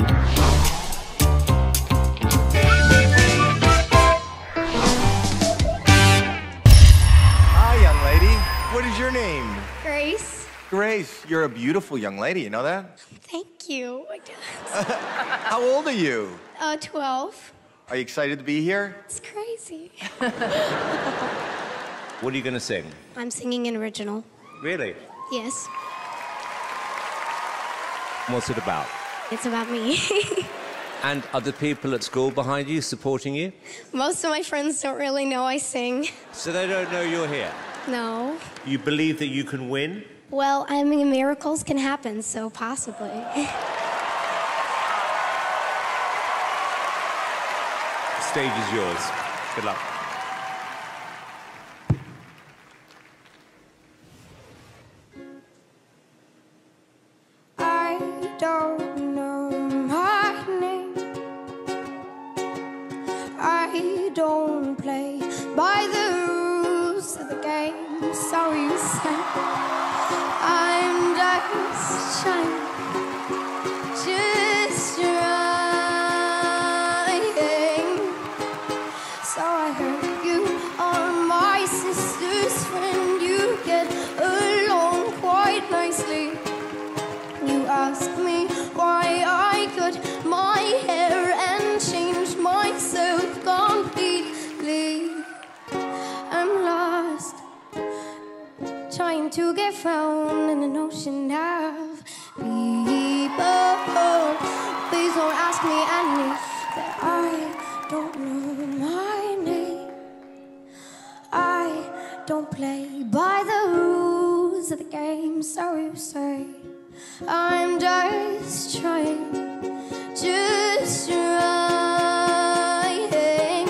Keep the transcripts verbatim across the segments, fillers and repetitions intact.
What is your name? Grace. Grace, you're a beautiful young lady, you know that? Thank you. I guess. How old are you? Uh, twelve. Are you excited to be here? It's crazy. What are you going to sing? I'm singing an original. Really? Yes. What's it about? It's about me. And are the people at school behind you supporting you? Most of my friends don't really know I sing. So they don't know you're here? No. You believe that you can win? Well, I mean, miracles can happen, so possibly. The stage is yours. Good luck. I don't know my name. I don't play by the rules of the game. Sorry, you say I'm just trying, just trying. So I heard you are my sister's friend. You get along quite nicely. You asked me why I cut my hair and changed myself completely. I'm lost, trying to get found in an ocean of people. Please don't ask me any that I don't know my name. I don't play by the rules of the game, so you say. I'm just trying, just trying.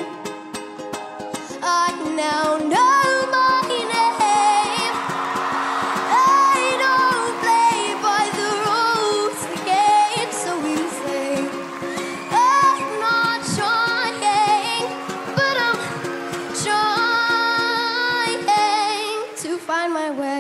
I now know my name. I don't play by the rules of the game, so we say. I'm not trying, but I'm trying to find my way.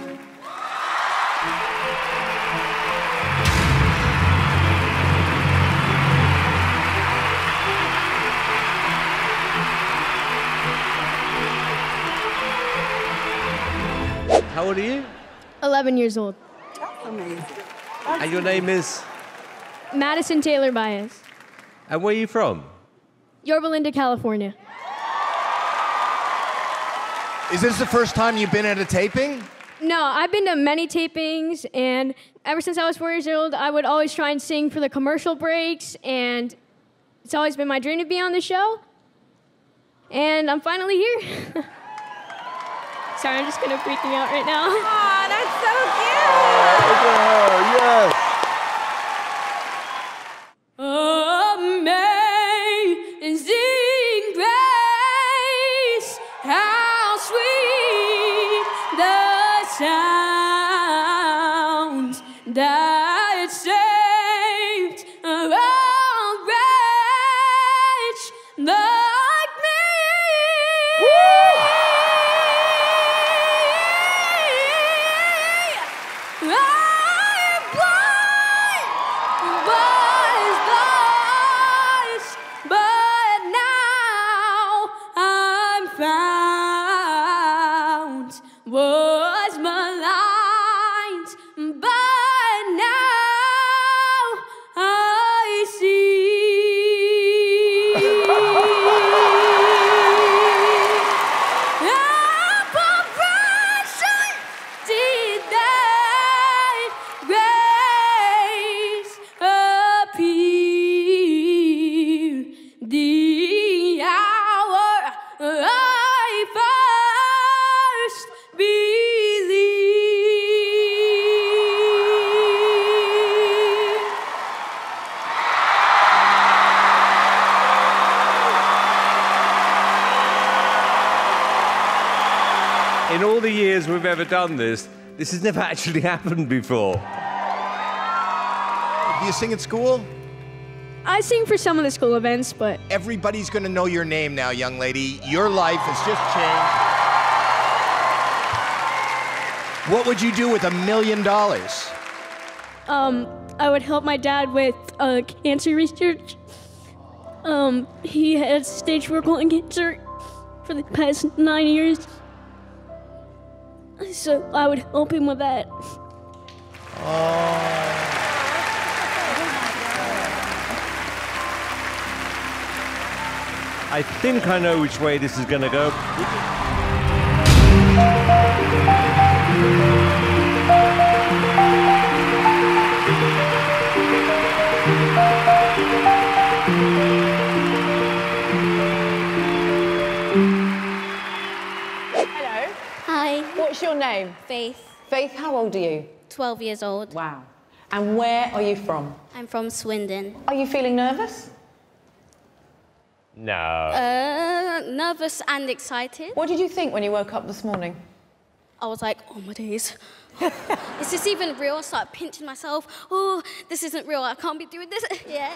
How old are you? eleven years old. That's amazing. And your name is? Madison Taylor Baez. And where are you from? Yorba Linda, California. Is this the first time you've been at a taping? No, I've been to many tapings, and ever since I was four years old, I would always try and sing for the commercial breaks, and it's always been my dream to be on the show. And I'm finally here. Sorry, I'm just kind of freaking out right now. Aw, that's so cute! Yes. Amazing grace, how sweet the sound that saved a wretch like me. I'm blind, was lost, but now I'm found. Was maligned, but now I see. Apparition did that grace appear the hour I first believed. In all the years we've ever done this, this has never actually happened before. Do you sing at school? I sing for some of the school events, but Everybody's gonna know your name now, young lady. Your life has just changed. What would you do with a million dollars? um, I would help my dad with uh, cancer research. Um, he has stage four colon cancer for the past nine years. So I would help him with that. I think I know which way this is going to go. Hello. Hi, What's your name? Faith, Faith, how old are you? twelve years old. Wow. And where are you from? I'm from Swindon. Are you feeling nervous? No. Uh, nervous and excited. What did you think when you woke up this morning? I was like, oh my days. Is this even real? I started pinching myself. Oh, this isn't real. I can't be doing this. Yeah.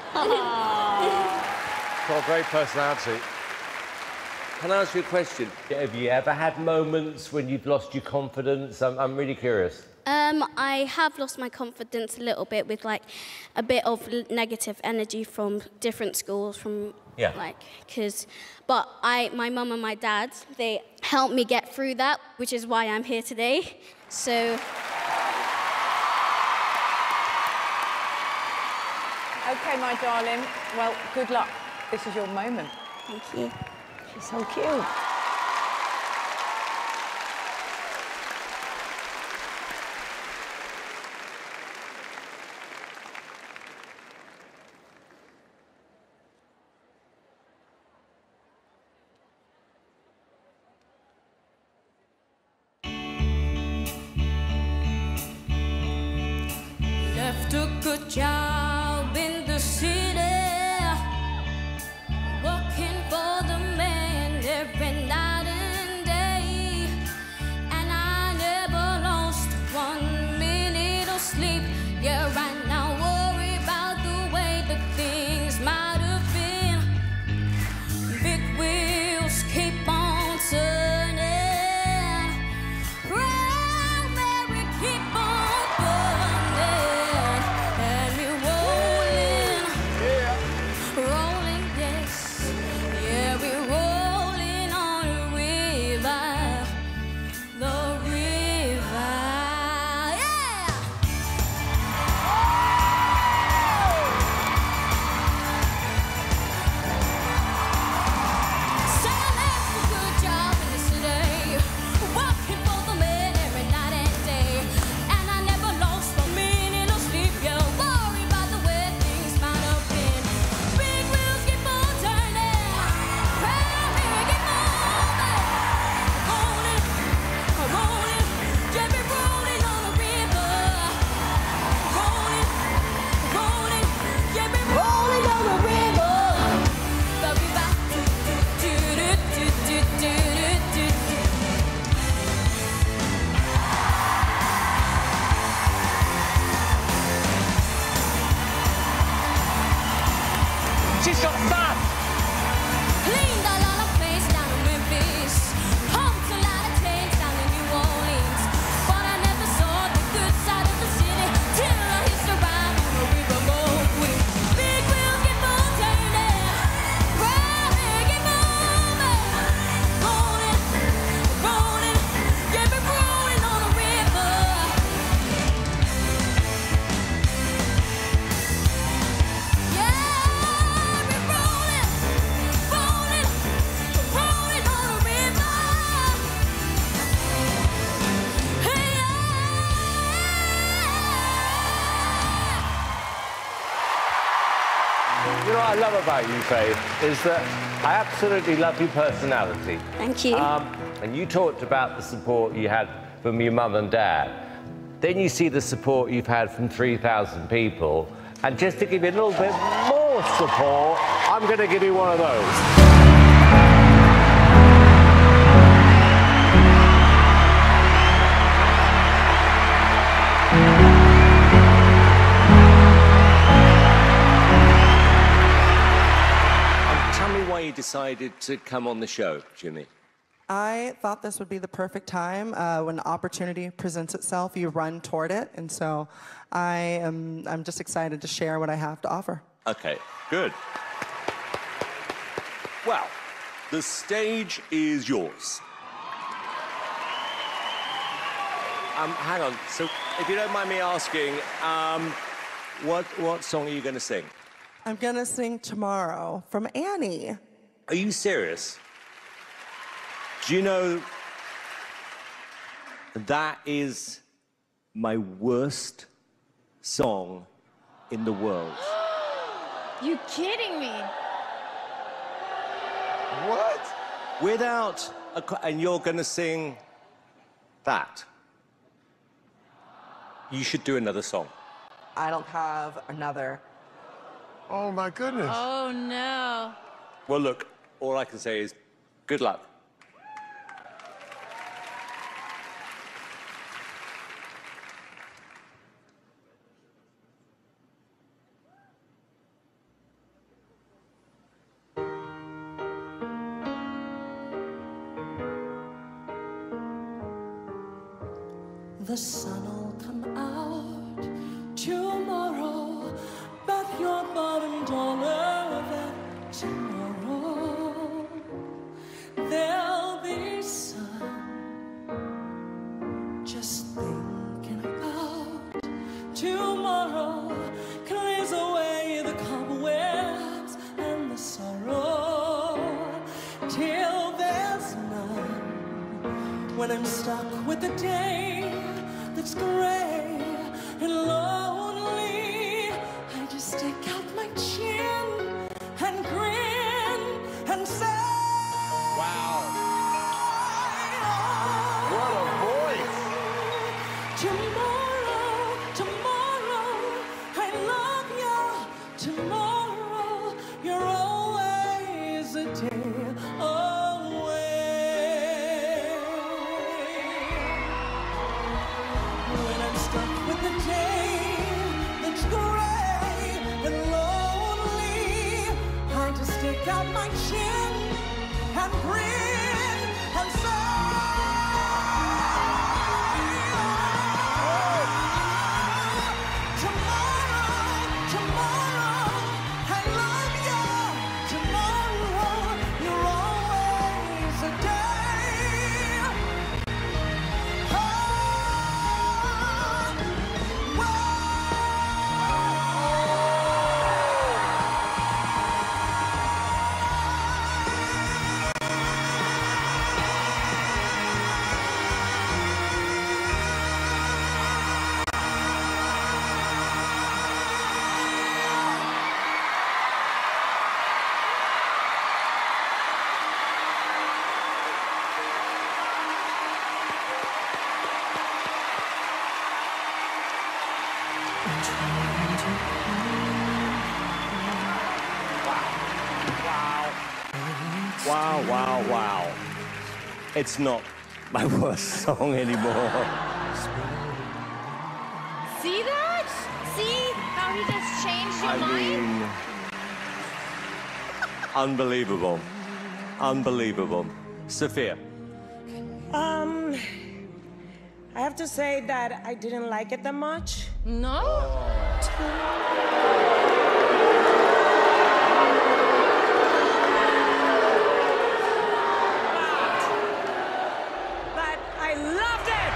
Got a great personality. Can I ask you a question? Have you ever had moments when you've lost your confidence? I'm, I'm really curious. Um, I have lost my confidence a little bit with like a bit of l- negative energy from different schools, from Yeah. like, cause, but I, my mum and my dad, they helped me get through that, which is why I'm here today. So. Okay, my darling. Well, good luck. This is your moment. Thank you. She's so cute. Left a good job in the city, working for the man every night and day, and I never lost one minute of sleep. Yeah, right now worry about the way that things might have been. Big wheels keep on turning, Proud Mary keep on burning, and we're rolling, rolling, yes, yeah, we're rolling on a river, the river, yeah. Say I left a good job in the city, working for the man every night and day, and I never lost a minute of sleep. Yeah, worry about the way things might have been. Big wheels keep on turning, Proud Mary keep moving, rolling, rolling, yeah, we're rolling on the river, rolling, rolling, yeah, we're rolling on the river. The river, do do do do do do do. She's got fun! Cleaned a lot of places down in Memphis, pumped a lot of tanks down in New Orleans, but I never saw the good side of the city till I hitched a ride on the riverboat with big wheels keep on turning, Proud Mary keep moving, rolling, rolling, yeah, we're rolling on the river. Yeah, we're rolling, rolling, rolling on the river. Hey, You know what I love about you, Faith, is that I absolutely love your personality. Thank you. Um, and you talked about the support you had from your mum and dad. Then you see the support you've had from three thousand people. And just to give you a little bit more support, I'm going to give you one of those. Um, tell me why you decided to come on the show, Jimmy. I thought this would be the perfect time. Uh, when opportunity presents itself, you run toward it. And so I am I'm just excited to share what I have to offer. Okay, good. Well, the stage is yours. Um, hang on. So, if you don't mind me asking, um, what what song are you going to sing? I'm going to sing Tomorrow from Annie. Are you serious? Do you know that is my worst song in the world? You kidding me? What? Without a, co- and you're going to sing that. You should do another song. I don't have another. Oh, my goodness. Oh, no. Well, look, all I can say is good luck. The sun'll come out tomorrow, but your bottom dollar that tomorrow there'll be sun. Just thinking about tomorrow clears away the cobwebs and the sorrow till there's none. When I'm stuck with the day that's gray and lonely, I just stick out my chin and grin and say, Wow. What a voice. tomorrow, tomorrow, I love you. Tomorrow, you're always a day away. When I'm stuck with the day that's gray and lonely, I just stick out my chin and grin and say, tomorrow, tomorrow, I love you. Tomorrow, you're always a day. Oh, Wow, wow, wow. It's not my worst song anymore. See that? See how he just changed your I mind? mean, unbelievable. Unbelievable. Sophia. Um, I have to say that I didn't like it that much. No? But I loved it!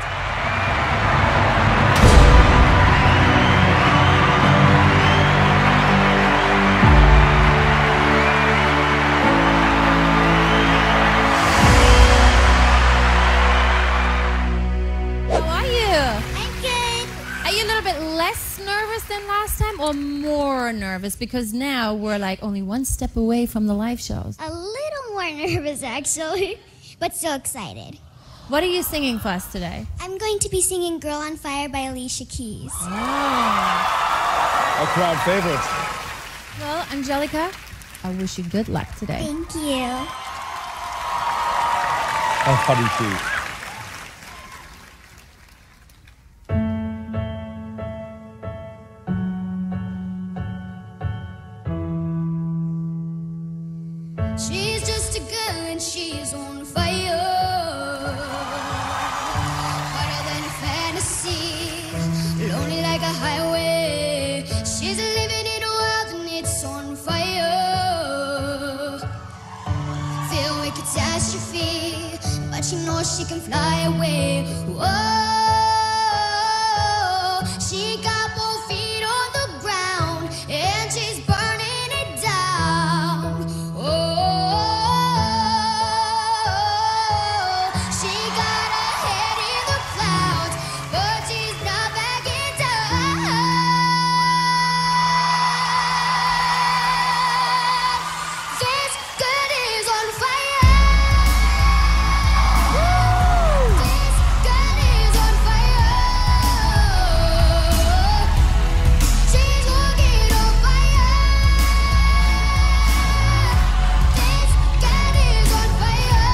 How are you? I'm good. Are you a little bit less nervous than last time or more nervous? Because now we're like only one step away from the live shows. A little more nervous, actually, but so excited. What are you singing for us today? I'm going to be singing Girl on Fire by Alicia Keys. A crowd favorite. Well, Angelica, I wish you good luck today. Thank you. A funny too. She's just a girl and she's on fire. she knows she can fly away. Whoa, she got both feet on the ground and she's burning it down. Oh, she got her head in the clouds, but she's not backing down. This girl is on fire. This girl is on fire. She's walking on fire. This girl is on fire.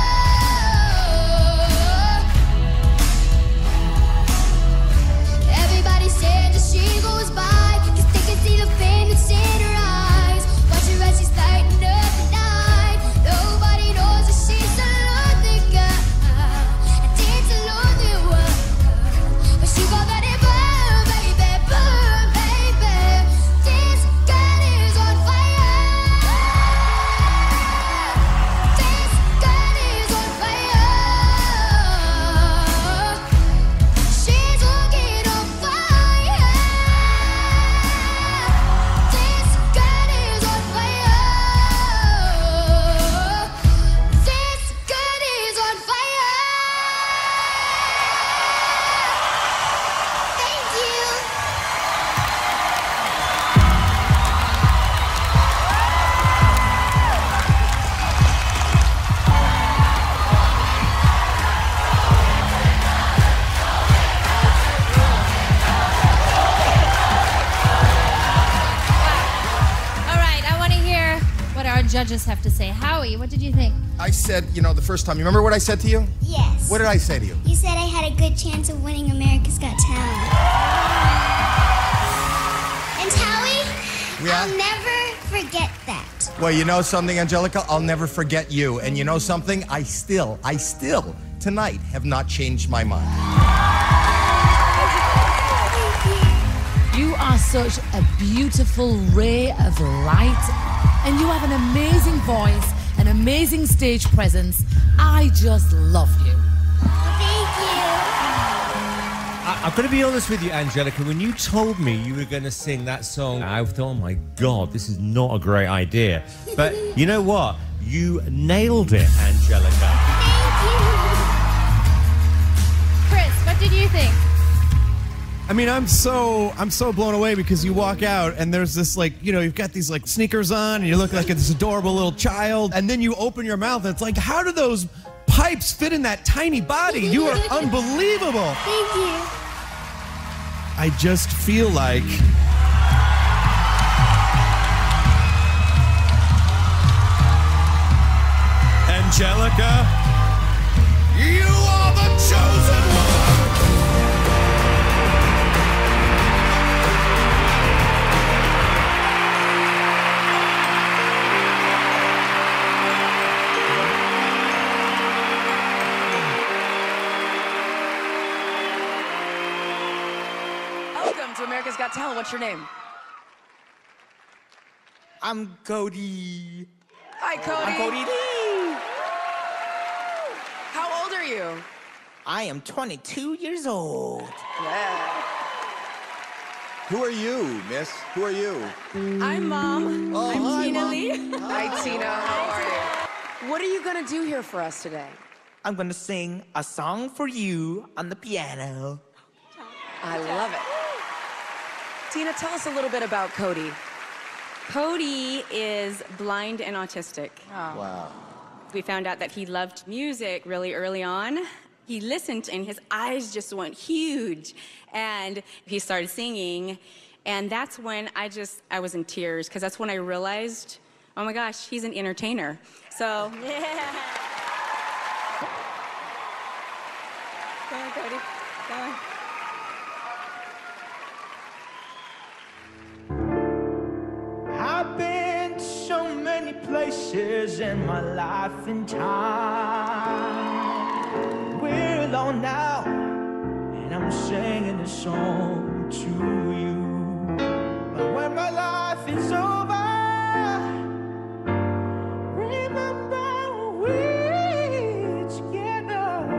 Everybody said that she goes by, 'cause they can see the fame that's in her eyes. Watch her as she's lighting up the night. Nobody knows that she's a lonely girl, and it's a lonely world. But she got that it burn, baby, burn, baby. This girl is on fire. This girl is on fire. She's walking on fire. This girl is on fire. This girl is on fire. Thank you. All right, I want to hear what our judges have to say. Howie, what did you think? I said, you know, the first time. You remember what I said to you? Yes. What did I say to you? You said I had a good chance of winning America's Got Talent. And Howie, Yeah? I'll never forget that. Well, you know something, Angelica? I'll never forget you. And you know something? I still, I still, tonight, have not changed my mind. You are such a beautiful ray of light, and you have an amazing voice, an amazing stage presence. I just love you. Thank you. I, I've got to be honest with you, Angelica. When you told me you were going to sing that song, I thought, oh my God, this is not a great idea. But you know what? You nailed it, Angelica. Chris, what did you think? I mean, I'm so I'm so blown away because you walk out and there's this, like, you know, you've got these like sneakers on and you look like this adorable little child, and then you open your mouth and it's like, how do those pipes fit in that tiny body? You are unbelievable. Thank you. I just feel like Angelica, you are the chosen one. Welcome to America's Got Talent. What's your name? I'm Cody. Hi, Cody. I'm Cody D. How old are you? I am twenty-two years old. Yeah. Who are you, miss? Who are you? I'm Mom. Oh, I'm hi, Tina Mom. Lee. Hi, Tina. How are you? What are you going to do here for us today? I'm gonna sing a song for you on the piano. I love it. Tina, tell us a little bit about Cody. Cody is blind and autistic. Wow. We found out that he loved music really early on. He listened and his eyes just went huge. And he started singing. And that's when I just, I was in tears, because that's when I realized, oh my gosh, he's an entertainer. So, yeah. Go on, Cody. Go on. I've been to so many places in my life and time. We're alone now, and I'm singing this song to you. But when my life is over, remember we're together.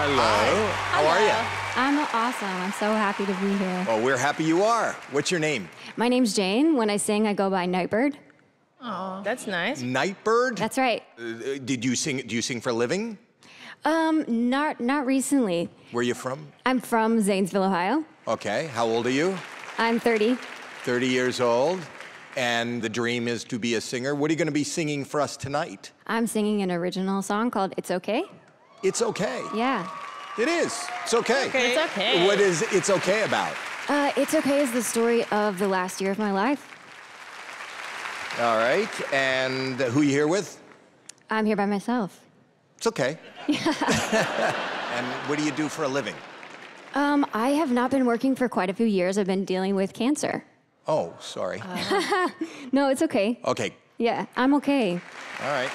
Hello. How are you? I'm awesome. I'm so happy to be here. Well, we're happy you are. What's your name? My name's Jane. When I sing, I go by Nightbird. Oh, that's nice. Nightbird? That's right. Uh, did you sing? Do you sing for a living? Um, not not recently. Where are you from? I'm from Zanesville, Ohio. Okay. How old are you? I'm thirty. thirty years old. And the dream is to be a singer. What are you going to be singing for us tonight? I'm singing an original song called It's Okay. It's okay. Yeah. It is. It's okay. Okay. It's okay. What is It's Okay about? Uh, It's Okay is the story of the last year of my life. All right. And who are you here with? I'm here by myself. It's okay. And what do you do for a living? Um, I have not been working for quite a few years. I've been dealing with cancer. Oh, sorry. No, it's okay. Okay. Yeah, I'm okay. All right.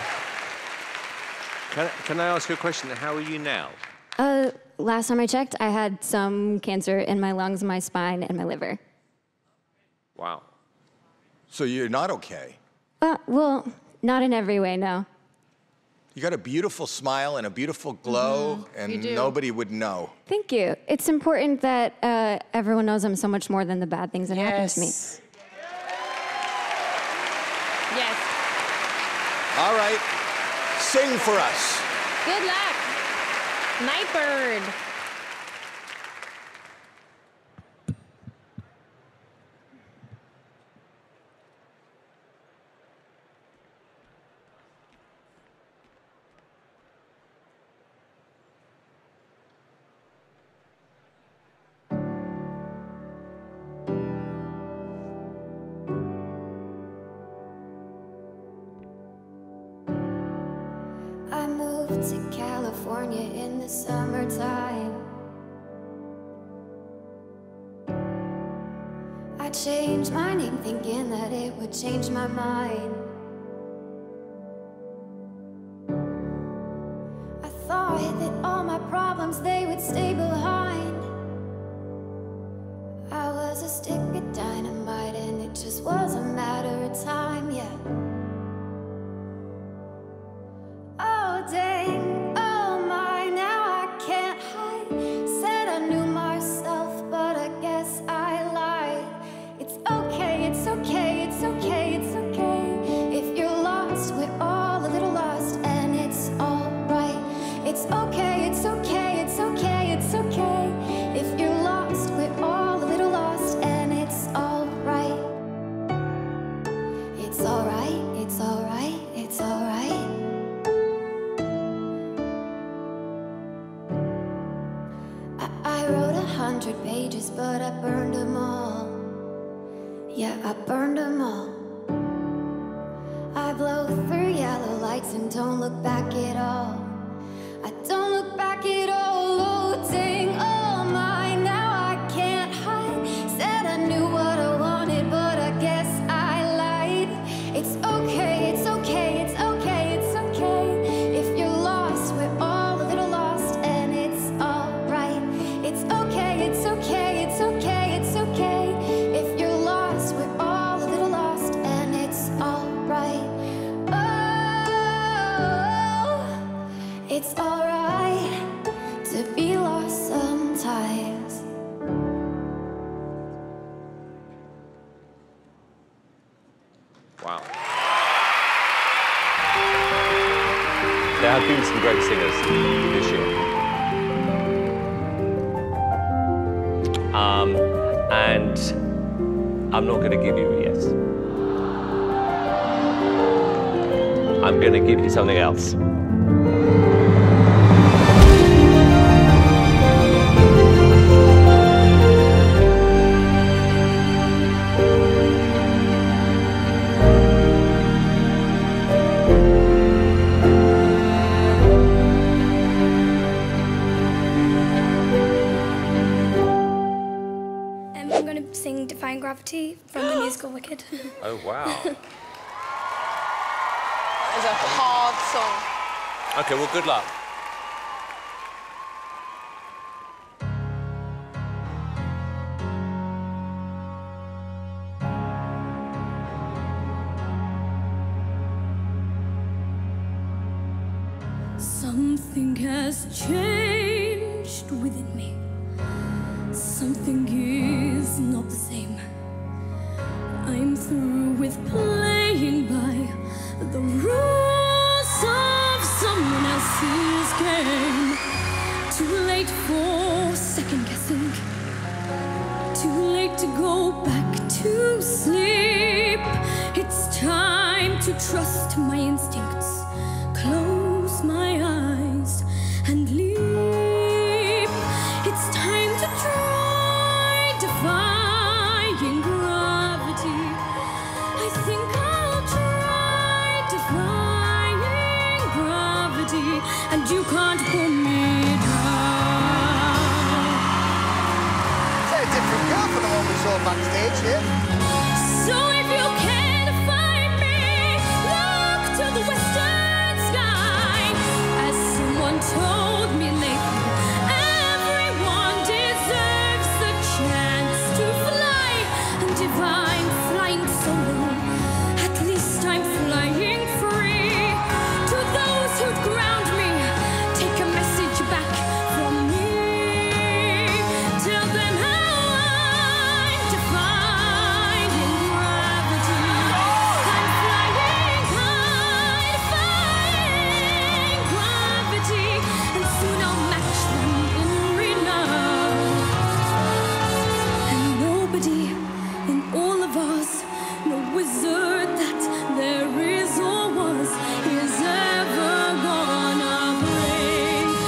Can, can I ask you a question? How are you now? Uh, last time I checked, I had some cancer in my lungs, my spine, and my liver. Wow. So you're not okay? Uh, well, not in every way, no. You got a beautiful smile and a beautiful glow, Mm-hmm. and You do. nobody would know. Thank you. It's important that uh, everyone knows I'm so much more than the bad things that happen to me. Yes. All right. Sing for us. Good luck. Nightbird. I moved to California in the summertime. I changed my name thinking that it would change my mind. I thought that all my problems, they would stay behind. I was a stick of dynamite and it just was a matter of time, yeah. Oh dang, oh my, now I can't hide. Said I knew myself, but I guess I lied. It's okay, it's okay, it's okay, it's okay. If you're lost, we're all a little lost, and it's alright. It's okay, it's okay, it's okay, it's okay. If you're lost, we're all a little lost, and it's alright. It's alright, it's alright, it's alright. I wrote a hundred pages, but I burned them all. Yeah, I burned them all. I blow through yellow lights and don't look back at all. I don't look back at all. Oh, dang, oh my, now I can't hide. Said I knew what I wanted, but I guess I lied. It's okay, it's okay, it's okay, it's okay. If you're lost, we're all a little lost, and it's alright. It's okay, it's okay, it's okay, it's okay. If you're lost, we're all a little lost, and it's alright. Oh, it's alright to be lost sometimes. Wow. There have been some great singers this year. Um, and I'm not going to give you a yes. I'm going to give you something else. And I'm going to sing Defying Gravity from the musical Wicked. Oh, wow. It's a hard song. Okay, well, good luck. Something has changed. changed within me. Something is not the same. I'm through with playing by the rules of someone else's game. Too late for second guessing. Too late to go back to sleep. It's time to trust my instincts. Close my eyes and leap. It's time to try defying gravity. I think I'll try defying gravity, and you can't pull me down. It's a different girl from the one we saw backstage here. So if you can't find me, look to the western sky. As someone told me lately, everyone deserves a chance to fly. And if I'm flying solo, at least I'm flying free. To those who'd ground me, take a message back from me. Tell them how I'm defying gravity. I'm flying high, defying gravity, and soon I'll match them in renown. And nobody in all of us, no wizard that there is or was, is ever gonna bring me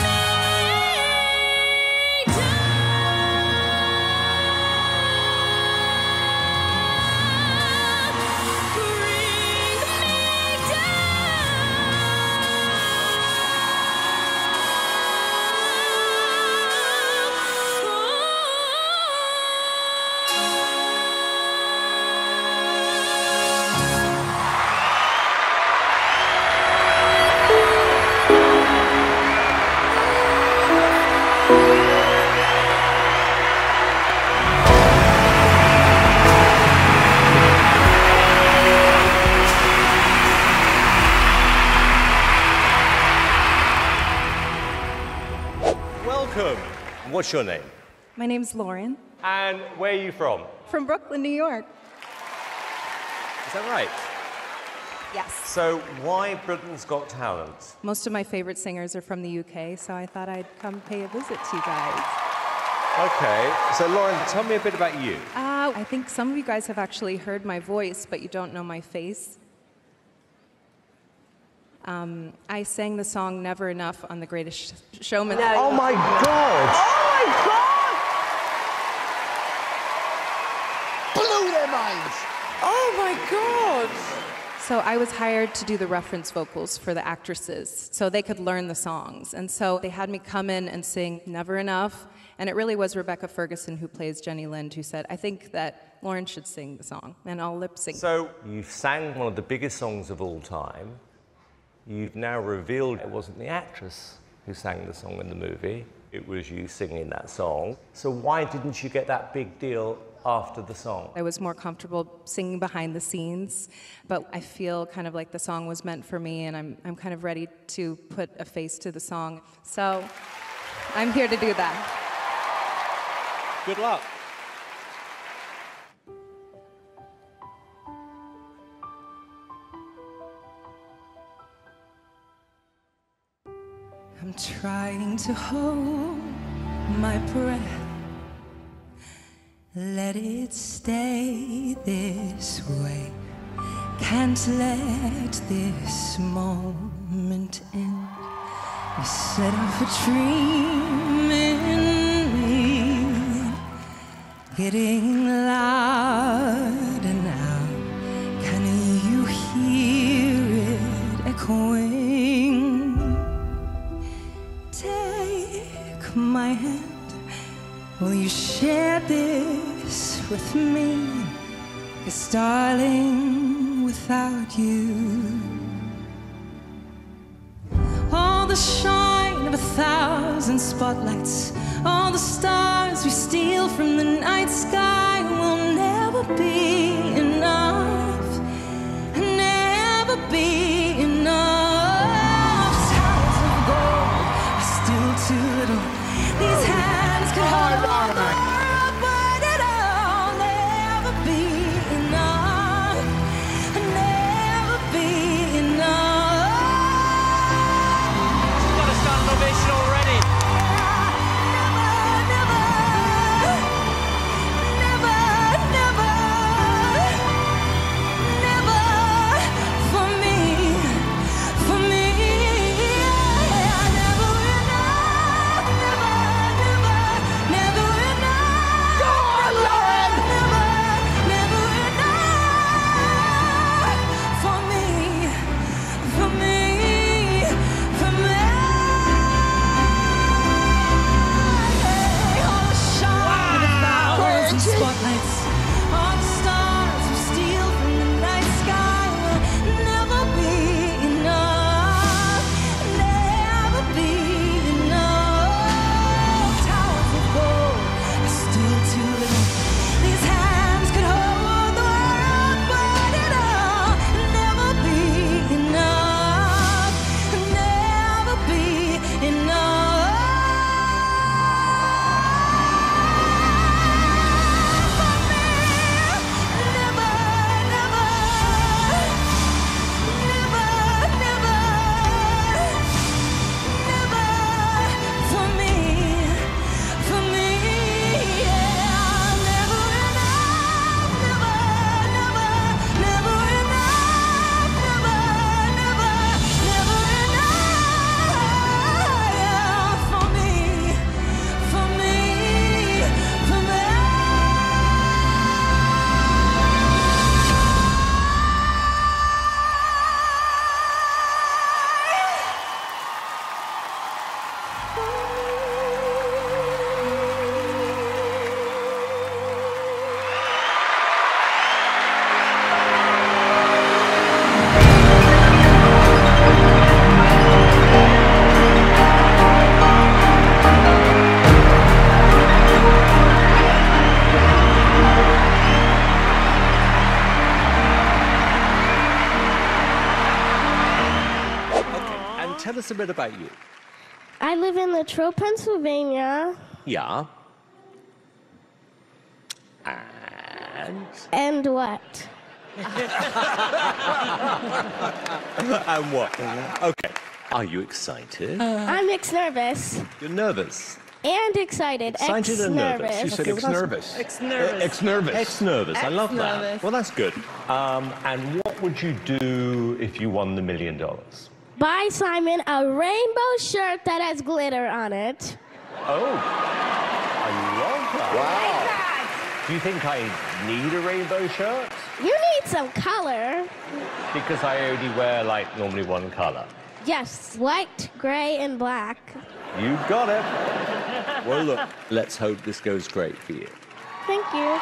Welcome. What's your name? My name's Lauren, And where are you from? from Brooklyn, New York. Is that right? Yes. So why Britain's Got Talent? Most of my favorite singers are from the U K, so I thought I'd come pay a visit to you guys. Okay, so Lauren, tell me a bit about you. Uh, I think some of you guys have actually heard my voice, but you don't know my face. Um, I sang the song Never Enough on The Greatest Showman. Oh my God! Oh my God! Blew their minds. Oh my God! So I was hired to do the reference vocals for the actresses so they could learn the songs. And so they had me come in and sing Never Enough. And it really was Rebecca Ferguson, who plays Jenny Lind, who said, I think that Lauren should sing the song, and I'll lip sync. So you sang one of the biggest songs of all time. You've now revealed it wasn't the actress who sang the song in the movie. It was you singing that song. So why didn't you get that big deal after the song? I was more comfortable singing behind the scenes, but I feel kind of like the song was meant for me, and I'm, I'm kind of ready to put a face to the song. So I'm here to do that. Good luck. I'm trying to hold my breath. Let it stay this way. Can't let this moment end. You set off a dream in me, getting louder now. Can you hear it echoing? Take my hand. Will you share this with me? 'Cause darling, without you, all the shine of a thousand spotlights, all the stars we steal from the night sky will never be enough, never be enough. Towers of gold are still too little. tell us a bit about you. I live in Latrobe, Pennsylvania. Yeah. And? And what? And what? Okay. Are you excited? I'm ex-nervous. You're nervous. And excited. Excited and nervous. Ex-nervous. You said ex-nervous. Ex-nervous. Ex-nervous. Ex-nervous. I love that. Ex-nervous. Well, that's good. Um, and what would you do if you won the million dollars? Buy Simon a rainbow shirt that has glitter on it. Oh, I love that. Wow. Do you think I need a rainbow shirt? You need some color. Because I only wear, like, normally one color. Yes, white, gray, and black. You got it. Well, look, let's hope this goes great for you. Thank you.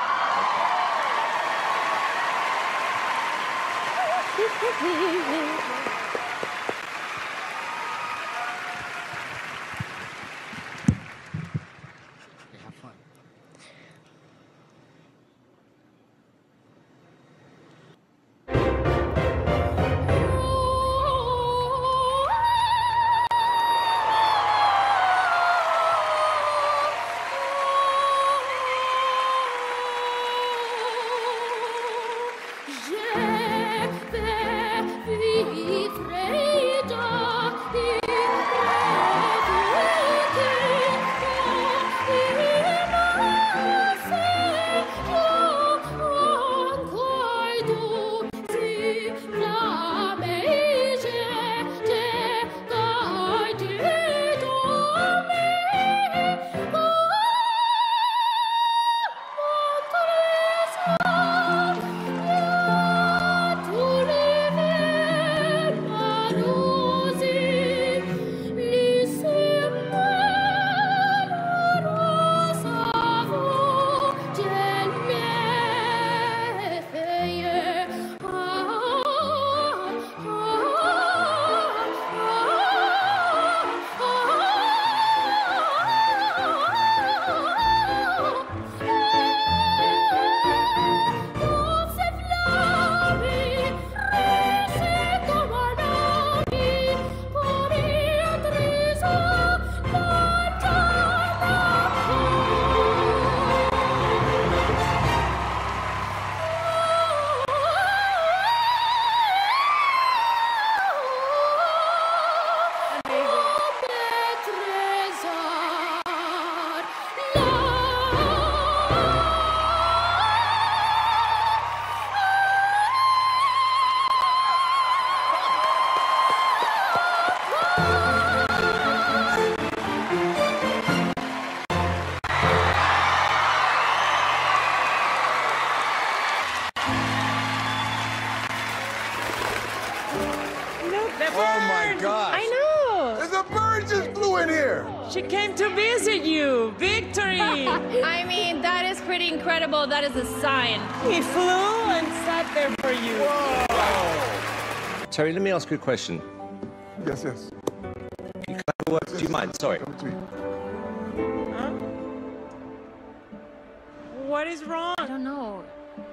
She came to visit you. Victory! I mean, that is pretty incredible. That is a sign. He flew and sat there for you. Whoa. Terry, let me ask you a question. Yes, yes. You can I work? Do you mind? Sorry. Huh? What is wrong? I don't know.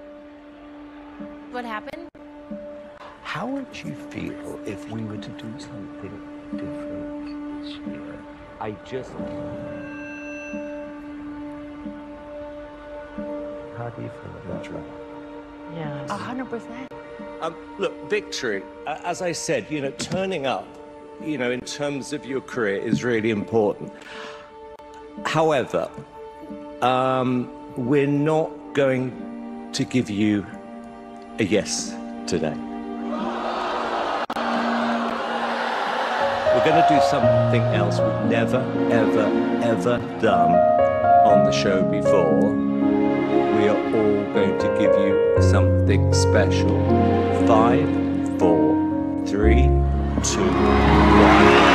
What happened? How would you feel if we were to do something different this year? I just... How do you feel about that? Yeah. A hundred percent. Um, look, Victory, uh, as I said, you know, turning up, you know, in terms of your career is really important. However, um, we're not going to give you a yes today. We're going to do something else we've never, ever, ever done on the show before. We are all going to give you something special. Five, four, three, two, one.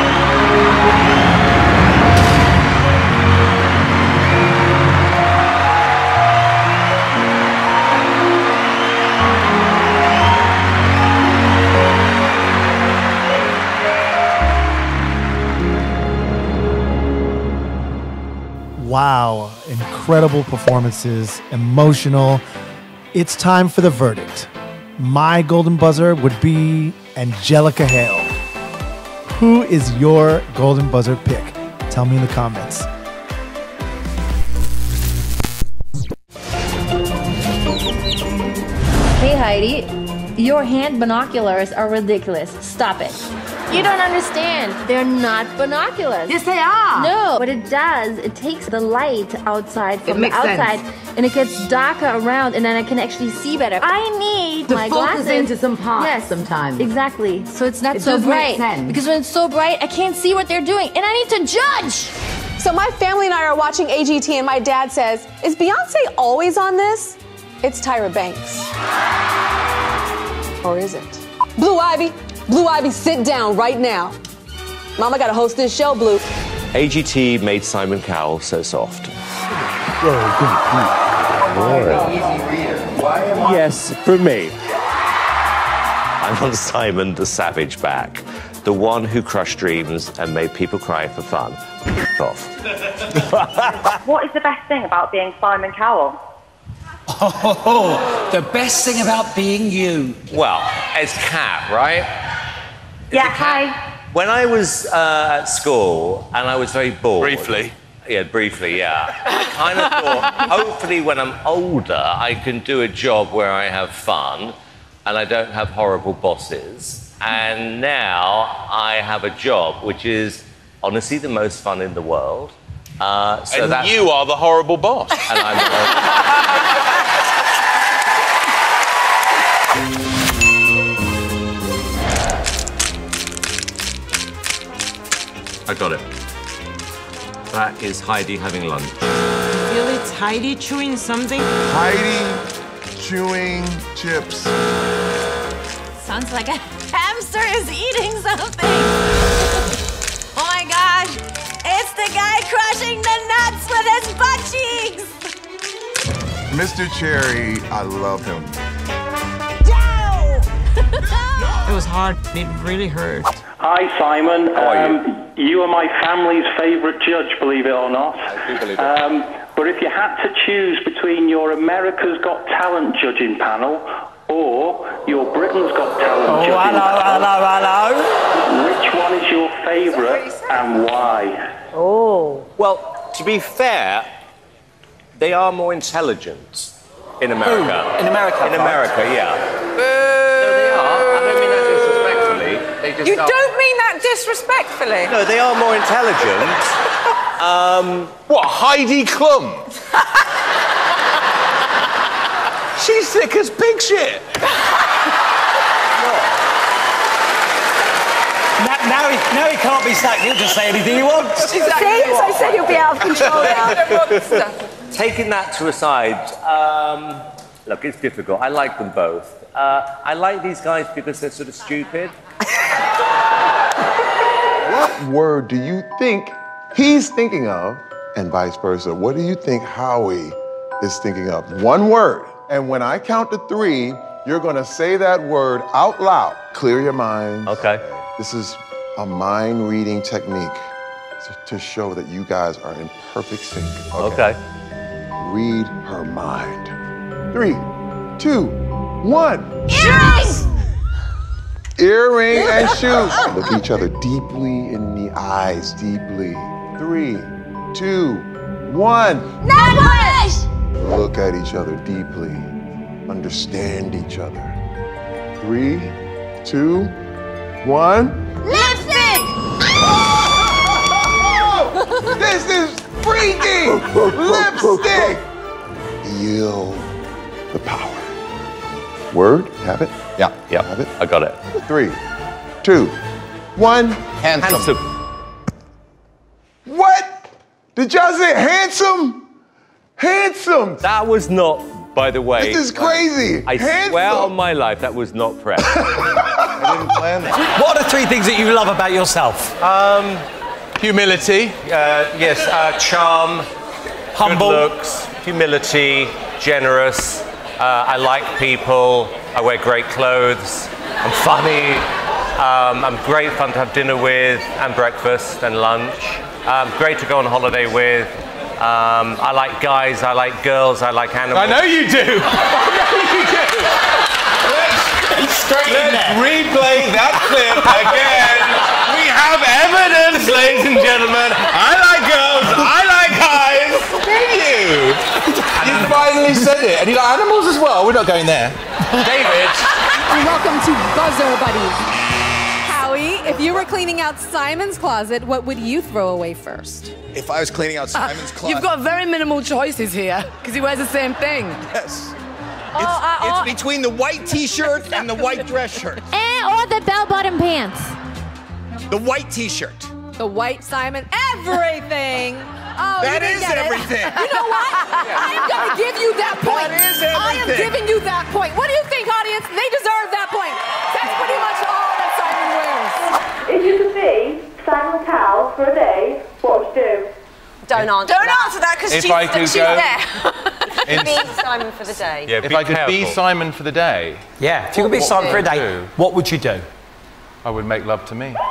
Wow, incredible performances, emotional. It's time for the verdict. My golden buzzer would be Angelica Hale. Who is your golden buzzer pick? Tell me in the comments. Hey Heidi, your hand binoculars are ridiculous. Stop it. You don't understand. They're not binoculars. Yes, they are. No. What it does, it takes the light outside from the makes outside, sense. and it gets darker around, and then I can actually see better. I need To my focus glasses into some parts yes, sometimes. Exactly. So it's not It so does make bright. sense. Because when it's so bright, I can't see what they're doing, and I need to judge. So my family and I are watching A G T, and my dad says, "Is Beyonce always on this?" It's Tyra Banks. Or is it? Blue Ivy, Blue Ivy, sit down right now. Mama gotta host this show, Blue. A G T made Simon Cowell so soft. Yes, for me. I'm on Simon the Savage back, the one who crushed dreams and made people cry for fun. Off. What is the best thing about being Simon Cowell? Oh, the best thing about being you. Well, it's Cat, right? Yeah, hi. When I was uh, at school and I was very bored. Briefly. Yeah, briefly, yeah. I kind of thought, hopefully when I'm older, I can do a job where I have fun and I don't have horrible bosses. And now I have a job which is honestly the most fun in the world. Uh, so and that's... you are the horrible boss. And I'm the horrible I got it. That is Heidi having lunch. Feel it's Heidi chewing something? Heidi chewing chips. Sounds like a hamster is eating something. Oh my gosh, it's the guy crushing the nuts with his butt cheeks. Mister Cherry, I love him. It was hard. It really hurt. Hi, Simon. How are you? Um, you are my family's favourite judge, believe it or not. I do believe it. Um, but if you had to choose between your America's Got Talent judging panel or your Britain's Got Talent Oh, judging hello, panel, hello, hello. which one is your favourite and why? Oh. Well, to be fair, they are more intelligent in America. Who? In America? In America, yeah. No, they are. I don't mean that disrespectfully. They just You are. don't mean that disrespectfully. No, they are more intelligent. um, What, Heidi Klum? She's thick as pig shit. Now, now, he, now he can't be sacked. He'll just say anything he wants. See, so I said he'll be out of control now. Taking that to a side, um, look, it's difficult. I like them both. Uh, I like these guys because they're sort of stupid. What word do you think he's thinking of, and vice versa? What do you think Howie is thinking of? One word. And when I count to three, you're going to say that word out loud. Clear your mind. Okay. This is a mind reading technique to show that you guys are in perfect sync. Okay. Read her mind. Three, two, one. Earrings! Earring and shoe. Look each other deeply in the eyes, deeply. Three, two, one. Necklace! Look at each other deeply. Understand each other. Three, two, one. Lipstick! This is freaky! Lipstick! Feel the power. Word, have it? Yeah, yeah. Have it? I got it. Three, two, one. Handsome. Handsome. What? Did y'all say handsome? Handsome. That was not, by the way. This is crazy. I Handsome. swear on my life that was not prep. I didn't plan that. What are three things that you love about yourself? Um, Humility. uh, yes, uh, charm, Humble. good looks, humility, generous. Uh, I like people. I wear great clothes. I'm funny. Um, I'm great fun to have dinner with and breakfast and lunch. Um, great to go on holiday with. Um, I like guys. I like girls. I like animals. I know you do. I know you do. Let's, Straight in let's there. replay that clip again. We have gentlemen, I like girls, I like guys. Thank you. You finally said it. And you like animals as well? We're not going there. David. Welcome to Buzzer Buddies. Howie, if you were cleaning out Simon's closet, what would you throw away first? If I was cleaning out Simon's closet... You've got very minimal choices here, because he wears the same thing. Yes. Oh, It's, uh, oh. it's between the white T-shirt and the white dress shirt. Eh, or the bell-bottom pants. The white T-shirt. The white Simon, everything. Oh, That you didn't is get it. everything. You know what? I am going to give you that point. That is I am everything. giving you that point. What do you think, audience? They deserve that point. That's pretty much all that Simon wears. If you could be Simon Cowell for a day, what would you do? Don't answer Don't that. answer that because If she's, I could she's go- there. Be Simon for the day. Yeah, If be I could be careful. Simon for the day, Yeah, if you could be Simon for a day, do? what would you do? I would make love to me.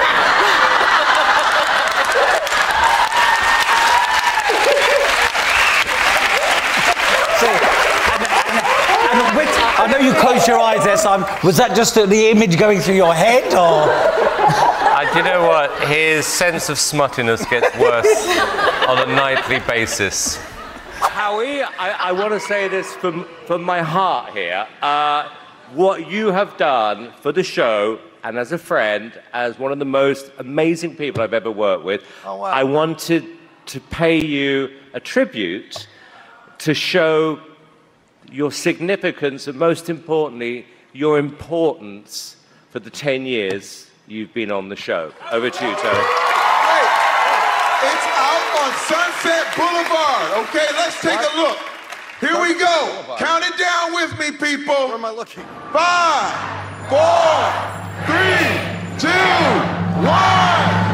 And which, I know you closed your eyes there, Simon. Was that just the, the image going through your head, or...? Uh, do you know what? His sense of smuttiness gets worse on a nightly basis. Howie, I, I want to say this from, from my heart here. Uh, what you have done for the show, and as a friend, as one of the most amazing people I've ever worked with, Oh, wow. I wanted to pay you a tribute to show your significance and, most importantly, your importance for the ten years you've been on the show. Over to you, Tony. Hey, it's out on Sunset Boulevard. Okay, let's take a look. Here we go. Count it down with me, people. Where am I looking? Five, four, three, two, one.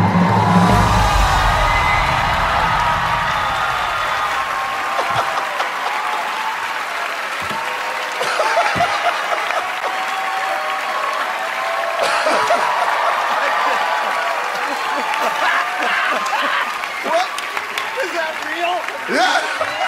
Is that real? Yeah.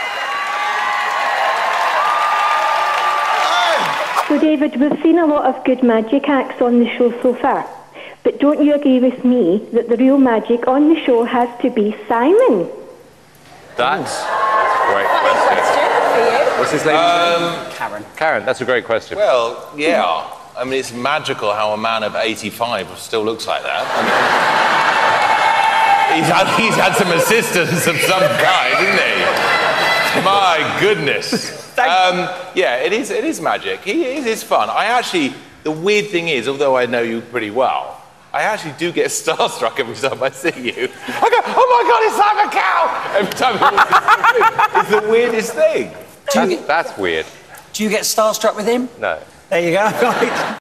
So, David, we've seen a lot of good magic acts on the show so far. But don't you agree with me that the real magic on the show has to be Simon? That's a great question. What's his name? Um, Karen. Karen, that's a great question. Well, yeah. I mean, it's magical how a man of eighty-five still looks like that. I mean, he's, had, he's had some assistance of some kind, hasn't he? My goodness. Um, yeah, it is, it is magic. He, it is fun. I actually, the weird thing is, although I know you pretty well, I actually do get starstruck every time I see you. I go, oh my God, it's Simon Cowell! Every time I walk It's the weirdest thing. Do you That's, get, that's weird. do you get starstruck with him? No. There you go.